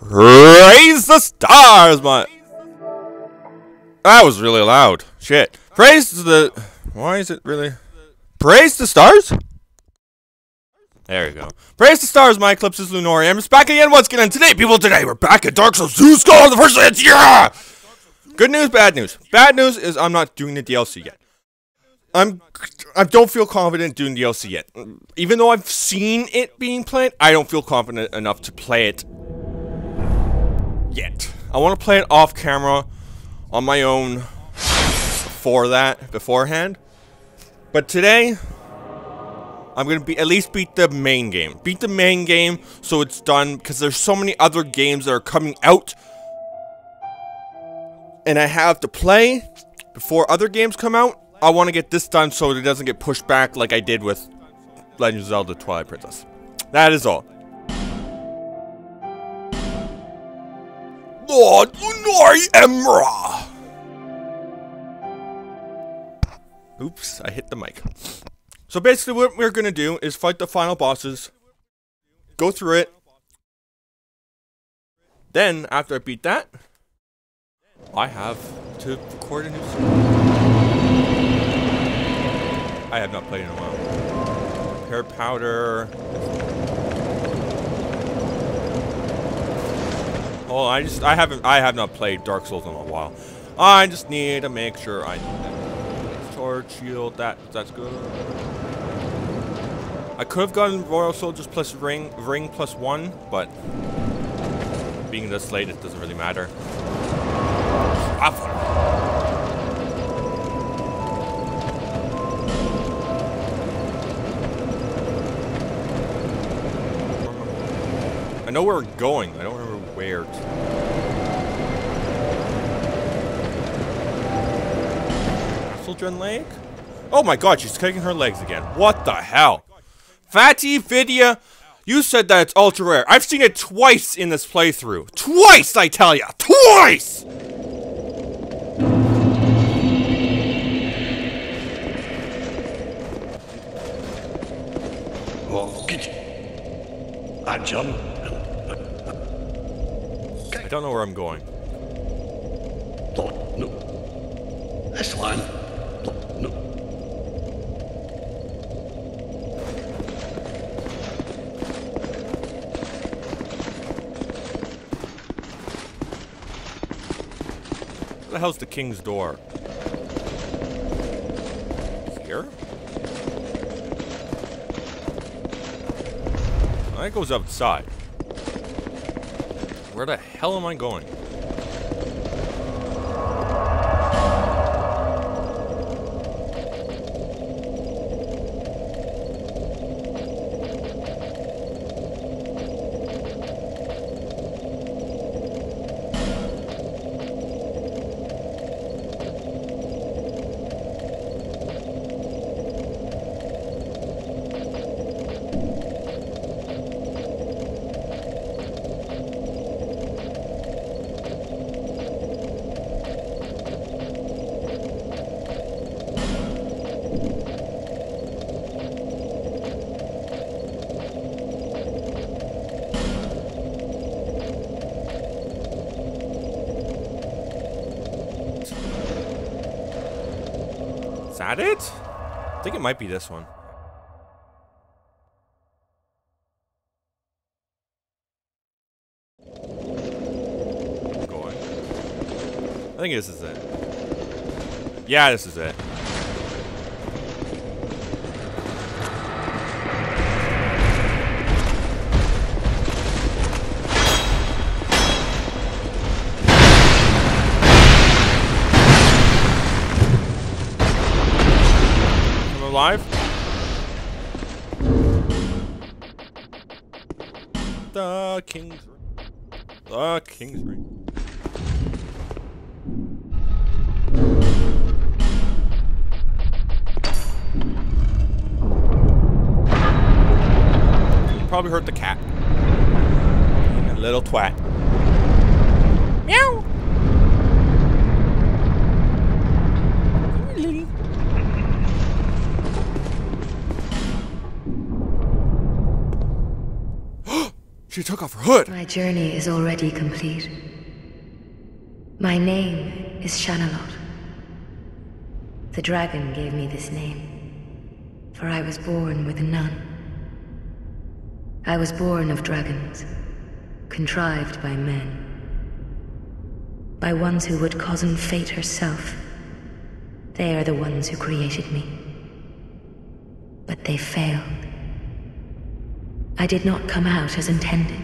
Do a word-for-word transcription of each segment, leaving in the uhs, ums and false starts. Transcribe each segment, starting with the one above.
Praise the stars, my. That was really loud. Shit. Praise the. Why is it really? Praise the stars? There you go. Praise the stars, my Eclipse is Lunori. I'm just back again once again. And today, people, today we're back at Dark Souls two Skull, the first hits. Yeah! Good news, bad news. Bad news is I'm not doing the D L C yet. I'm. I don't feel confident doing D L C yet. Even though I've seen it being played, I don't feel confident enough to play it yet. I want to play it off camera on my own for that beforehand. But today, I'm gonna be at least beat the main game. Beat the main game so it's done, because there's so many other games that are coming out, and I have to play before other games come out. I want to get this done so it doesn't get pushed back like I did with Legend of Zelda Twilight Princess. That is all. Lord Lunori Emra! Oops, I hit the mic. So basically what we're going to do is fight the final bosses, go through it, then after I beat that, I have to record a new song. I have not played in a while. Repair powder. Oh, I just I haven't I have not played Dark Souls in a while. I just need to make sure I need that. Sword, shield, that that's good. I could have gotten Royal Soldiers plus ring ring plus one, but being this late it doesn't really matter. Ah, I know where we're going. I don't remember where. Children Lake? Oh my god, she's kicking her legs again. What the hell? Fatty Vidya, you said that it's ultra rare. I've seen it twice in this playthrough. Twice, I tell ya! Twice! I don't know where I'm going. No. That's one. No. Where the hell's the king's door? Here? Oh, that goes outside. Where the hell am I going? Is that it? I think it might be this one. I'm going. I think this is it. Yeah, this is it. Alive? The King's Ring. The King's Ring. You probably hurt the cat. A little twat. Meow! She took off her hood. My journey is already complete. My name is Shanalot. The dragon gave me this name, for I was born with none. I was born of dragons, contrived by men. By ones who would cozen fate herself. They are the ones who created me. But they failed. I did not come out as intended.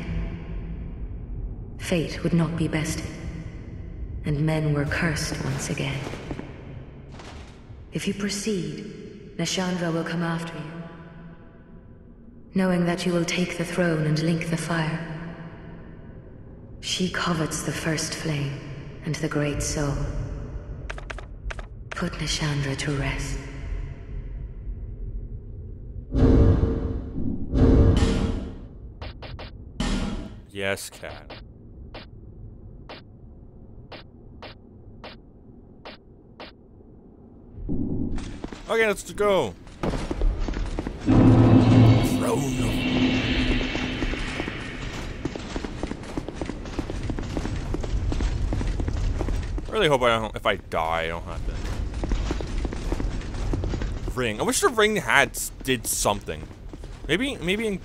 Fate would not be bested, and men were cursed once again. If you proceed, Nashandra will come after you, knowing that you will take the throne and link the fire. She covets the first flame and the great soul. Put Nashandra to rest. Yes, cat. Okay, let's go. Throne. I really hope I don't. If I die, I don't have to. Ring. I wish the ring had did something. Maybe, maybe. In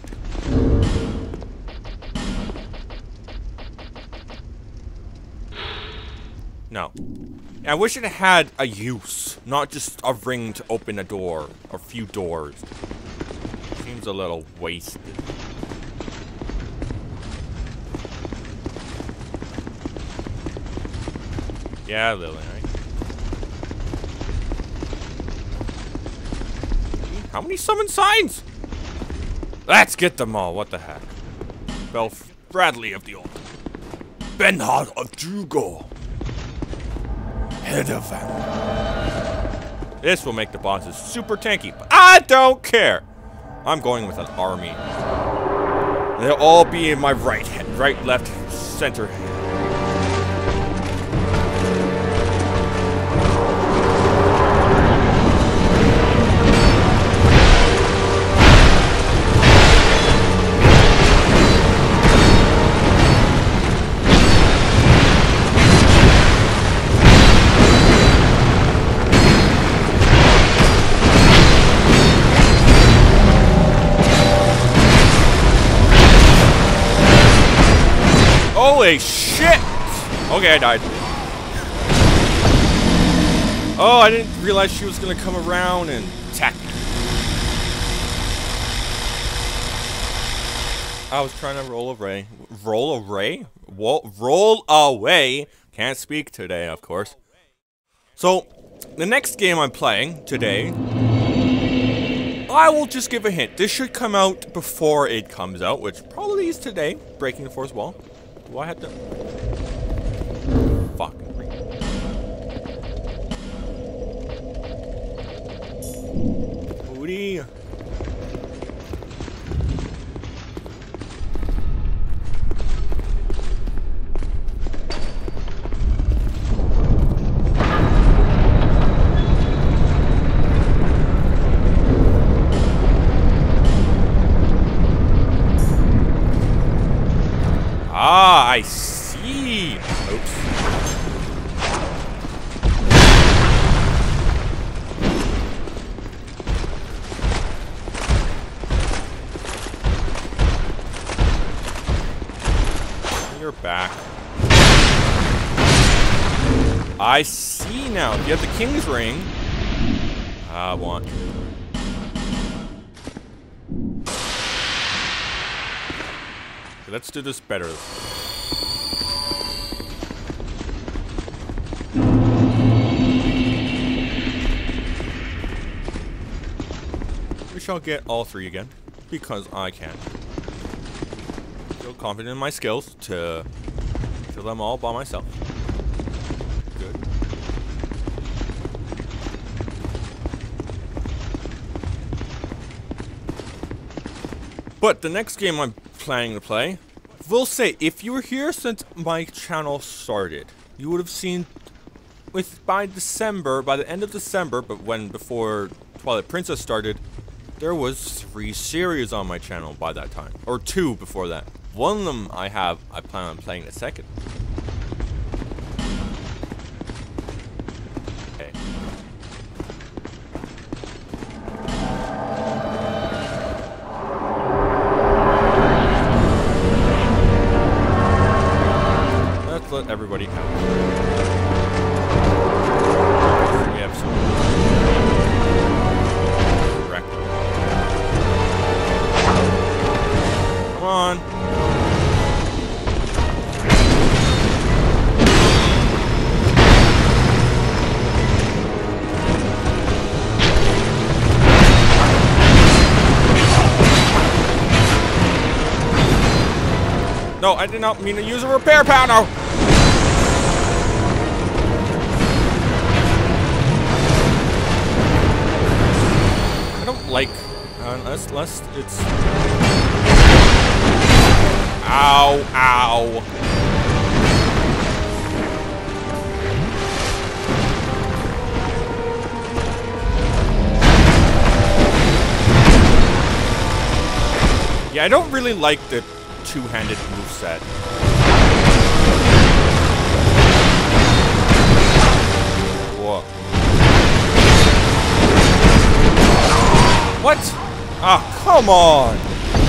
No. I wish it had a use, not just a ring to open a door, or a few doors. Seems a little wasted. Yeah, Lily, right? How many summon signs? Let's get them all, what the heck. Belf Bradley of the Old. Benhard of Drugo. Head of them. This will make the bosses super tanky, but I don't care. I'm going with an army. They'll all be in my right hand, right, left, center hand. Holy shit! Okay, I died. Oh, I didn't realize she was gonna come around and attack me. I was trying to roll away. Roll away? Roll, roll away. Can't speak today, of course. So, the next game I'm playing today, I will just give a hint. This should come out before it comes out, which probably is today. Breaking the fourth wall. Do I have to? Fucking ring. Booty. Ah, I see. Oops. You're back. I see now. If you have the King's Ring, I want to. Let's do this better. We shall get all three again, because I can. Feel confident in my skills to kill them all by myself. Good. But the next game I'm planning to play, will say, if you were here since my channel started, you would have seen with by December, by the end of December, but when before Twilight Princess started, there was three series on my channel by that time, or two before that. One of them I have, I plan on playing the second. Okay. Let's let everybody have it. We have some correct. Come on. No, I did not mean to use a repair panel! I don't like... Unless, unless it's... Ow, ow. Yeah, I don't really like the two-handed moveset. Whoa. What? Ah, come on!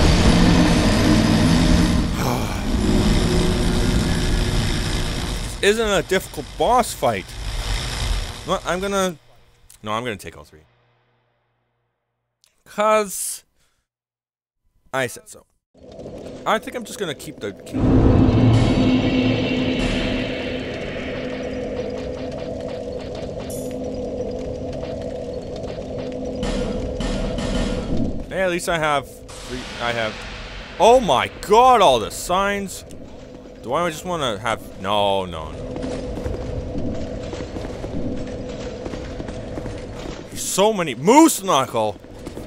This isn't a difficult boss fight. Well, I'm gonna... No, I'm gonna take all three. Cause... I said so. I think I'm just gonna keep the key. Hey, at least I have three, I have... Oh my god, all the signs! Do I just want to have... No, no, no. So many... Moose Knuckle!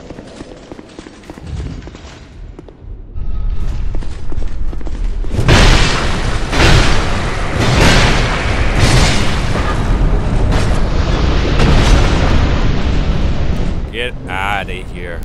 Get out of here.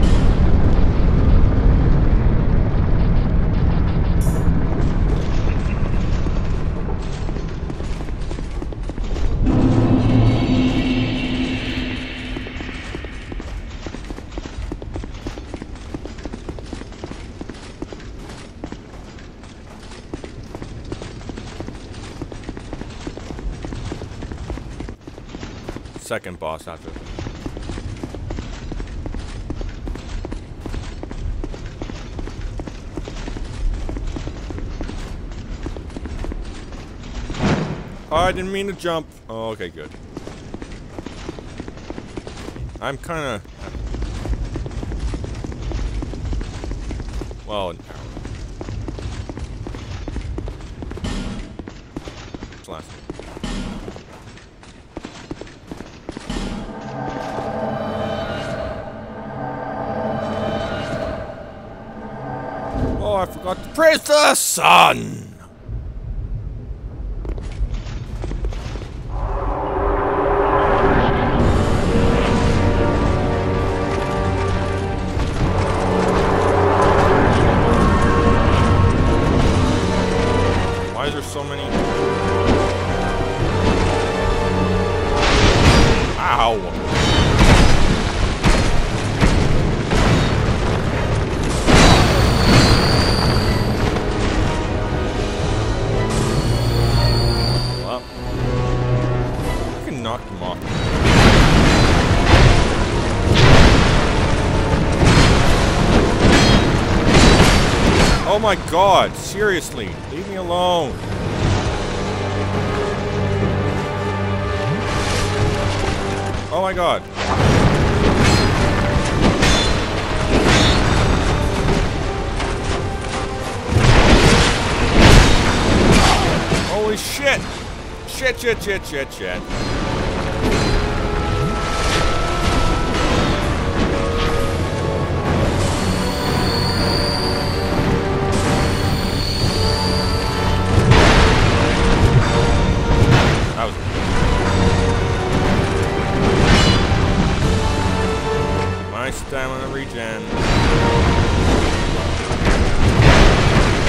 Second boss after. Oh, I didn't mean to jump. Oh, okay, good. I'm kind of... Well... It's last. Oh, I forgot to praise the sun! Why is there so many? Ow! Well, I can knock them off. Oh my god, seriously, leave me alone. Oh my god. Holy shit. Shit, shit, shit, shit, shit. That was my stamina regen.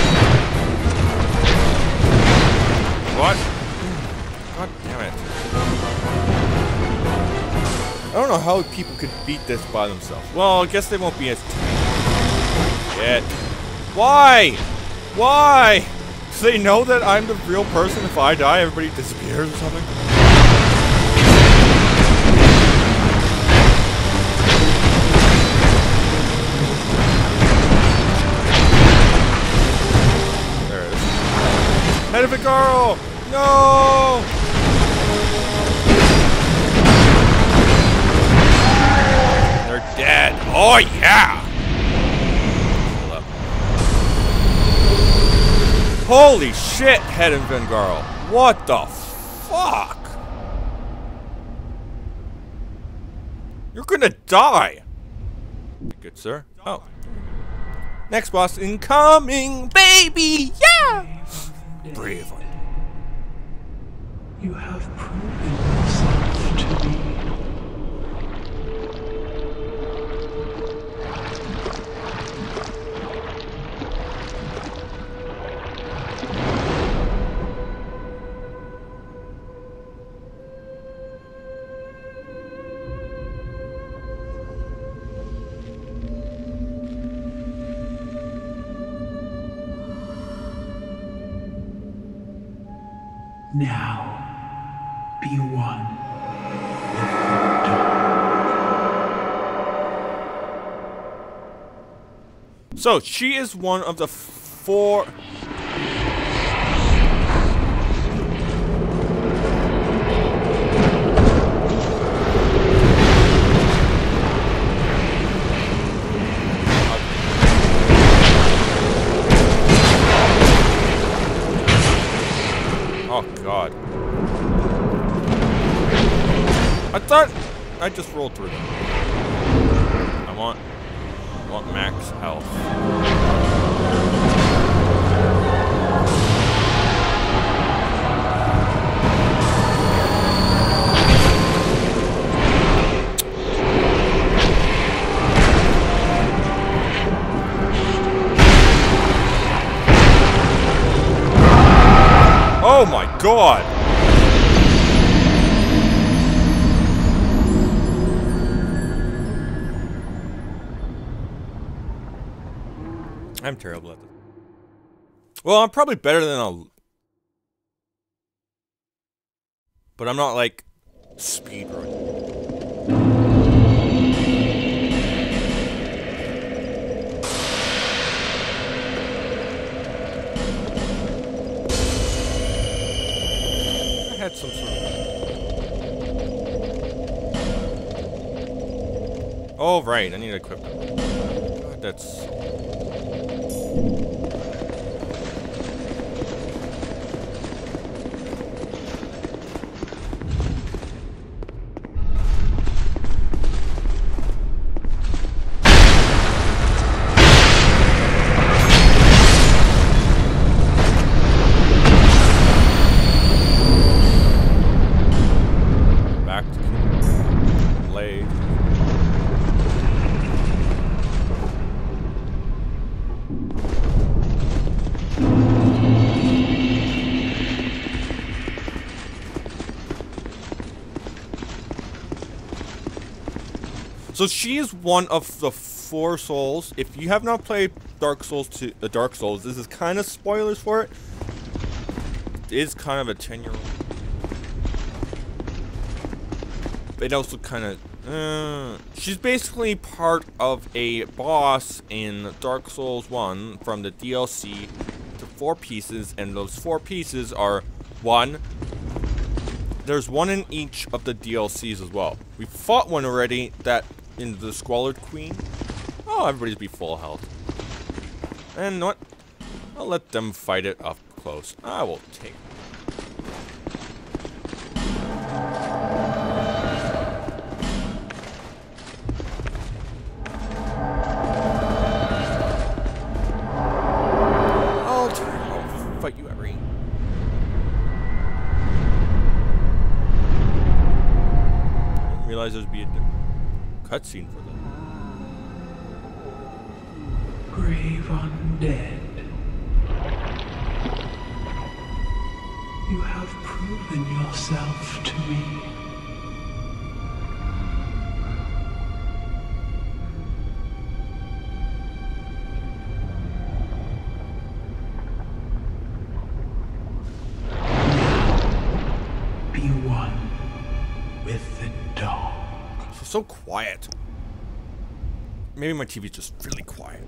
know how people could beat this by themselves. Well, I guess they won't be as... Shit. Why? Why? Do they know that I'm the real person? If I die, everybody disappears or something? There it is. Head of a girl! No! They're dead. Oh, yeah! Holy shit, Head and Vengarl. What the fuck? You're gonna die. Good, sir. Oh. Next boss incoming, baby! Yeah! Brave one. You have proven yourself to me. Now, be one with the dark. So, she is one of the four... Oh god. I thought I just rolled through them. I want I want max health. Oh my god! I'm terrible at this. Well, I'm probably better than a... But I'm not like speedrunning. Had some sort of... Oh, right, I need to equip it. God, that's... So she is one of the four souls. If you have not played Dark Souls to the uh, Dark Souls, this is kind of spoilers for it. It is kind of a ten-year-old. It also kind of uh, she's basically part of a boss in Dark Souls one from the D L C to four pieces, and those four pieces are one. There's one in each of the D L Cs as well. We fought one already that in the Squalid Queen. Oh, everybody's be full health. And what? I'll let them fight it up close. I will take it. I'll, I'll fight you every. I didn't realize there'd be a cutscene for them. Brave undead. You have proven yourself to me. so quiet. Maybe my T V's just really quiet.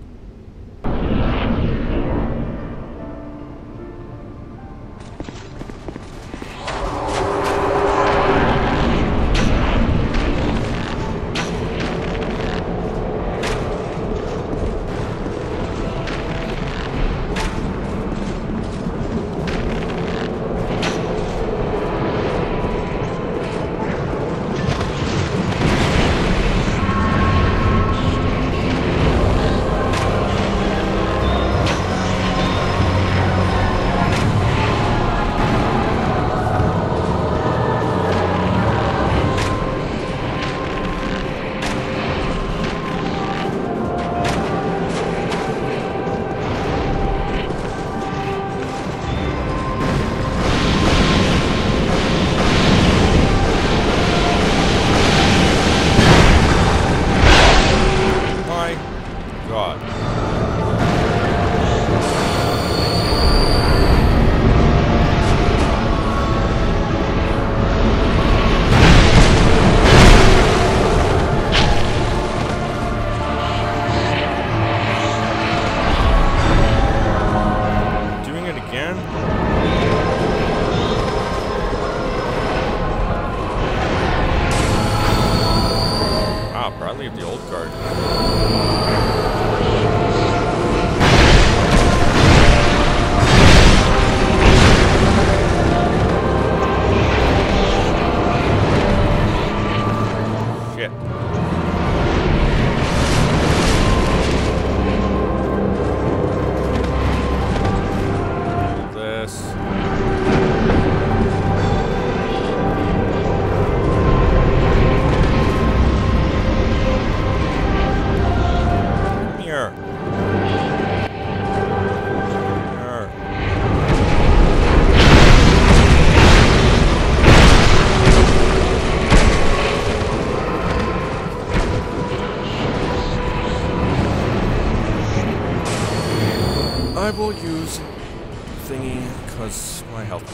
I will use thingy because my health.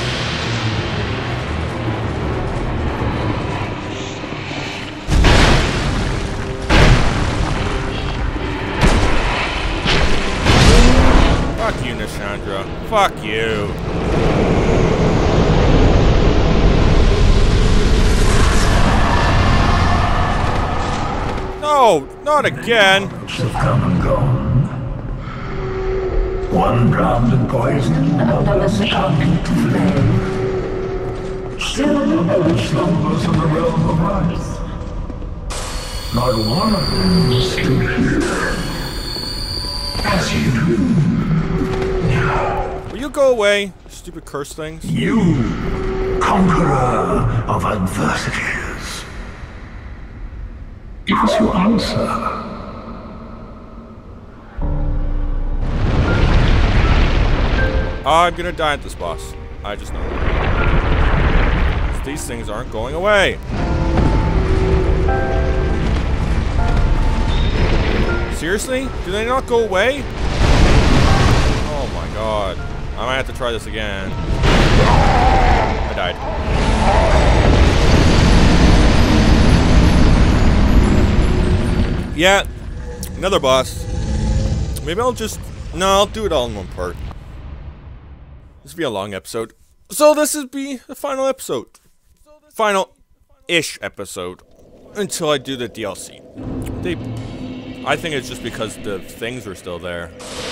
Fuck you, Nishandra. Fuck you. No, not again. Have come and gone. One drowned in poison, another succumbed to flame. Still another slumbers in the realm of ice. Not one of them is still here. As you do. Will you go away, stupid curse things? You, conqueror of adversities. Give us your answer. I'm gonna die at this boss. I just know. These things aren't going away. Seriously? Do they not go away? Oh my god. I might have to try this again. I died. Yeah. Another boss. Maybe I'll just... No, I'll do it all in one part. This will be a long episode. So this will be the final episode. Final-ish episode. Until I do the D L C. They... I think it's just because the things were still there.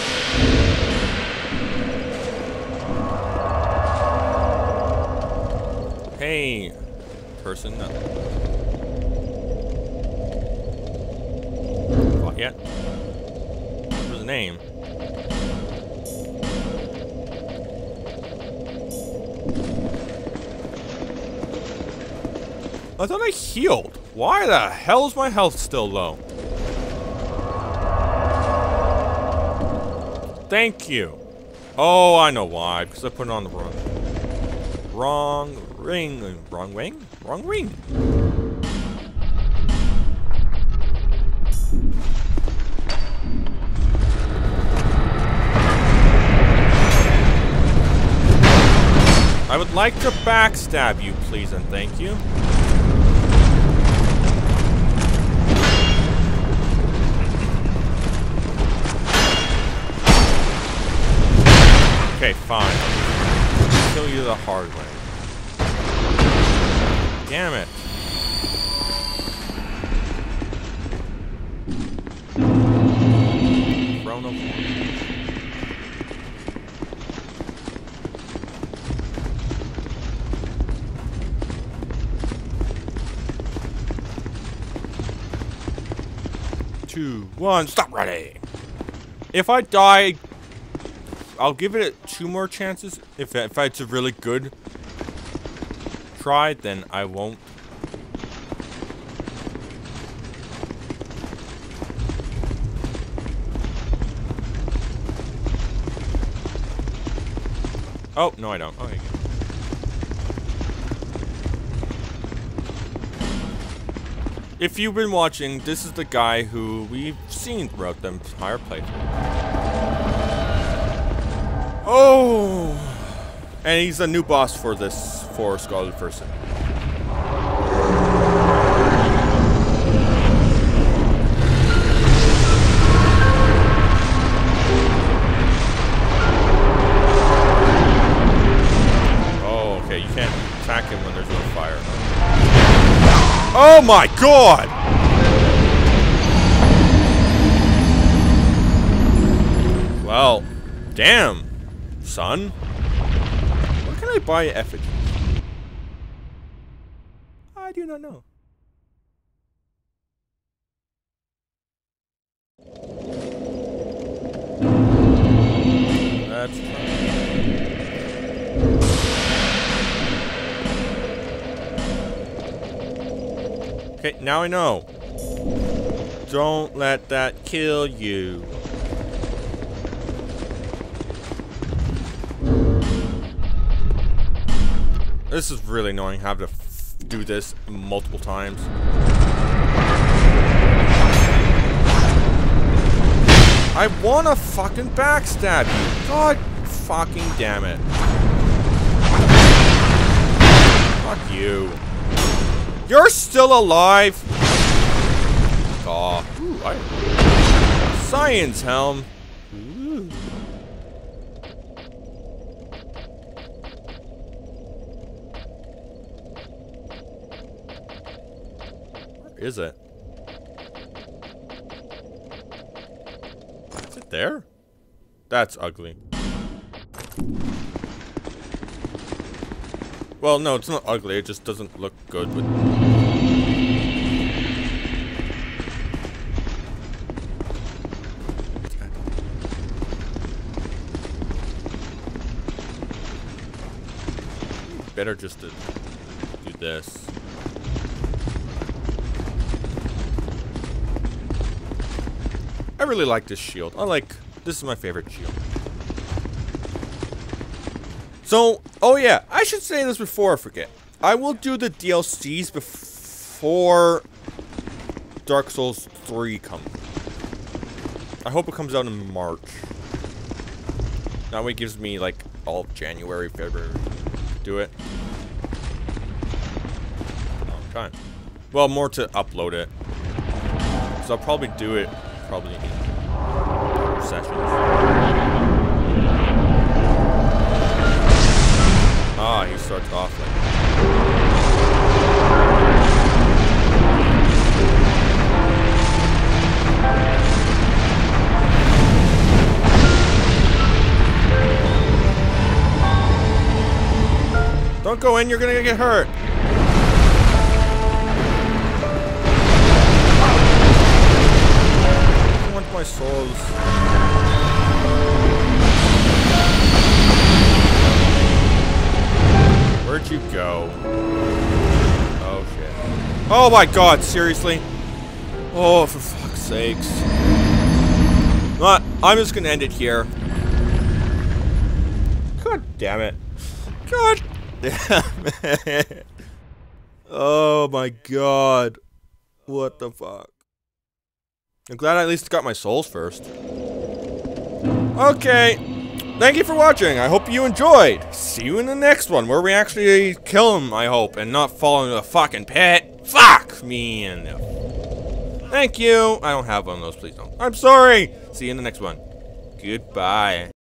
Hey, person. What yet? What's his name? I thought I healed. Why the hell is my health still low? Thank you. Oh, I know why. Because I put it on the wrong... Wrong ring. Wrong wing? Wrong ring. I would like to backstab you, please and thank you. Okay, fine. Kill you the hard way. Damn it. Chrono. Two, one, stop running! If I die, I'll give it two more chances. If, if it's a really good try, then I won't. Oh, no I don't. Okay, good. If you've been watching, this is the guy who we've seen throughout the entire playthrough. Oh! And he's a new boss for this, for Scarlet Person. Oh, okay, you can't attack him when there's no fire. Oh my god! Well, damn, son. Where can I buy effigy? I do not know. That's fine. Okay, now I know. Don't let that kill you. This is really annoying, having to f do this multiple times. I wanna fucking backstab you. God fucking damn it. Fuck you. You're still alive? Aw. Ooh, I... Science helm. Ooh. Where is it? Is it there? That's ugly. Well, no, it's not ugly. It just doesn't look good with... Better just to do this. I really like this shield. I like... This is my favorite shield. So, oh yeah, I should say this before I forget. I will do the D L Cs before Dark Souls three comes. I hope it comes out in March. That way it gives me like all of January, February to do it. Long time. Well, more to upload it. So I'll probably do it probably in sessions. Ah, he starts off like... Don't go in, you're gonna get hurt. I want my souls. Where'd you go? Oh shit. Oh my god, seriously? Oh, for fuck's sakes. Not, I'm just gonna end it here. God damn it. God damn it. Oh my god. What the fuck? I'm glad I at least got my souls first. Okay. Thank you for watching. I hope you enjoyed. See you in the next one where we actually kill him, I hope, and not fall into a fucking pit. Fuck me and thank you. I don't have one of those, please don't. I'm sorry. See you in the next one. Goodbye.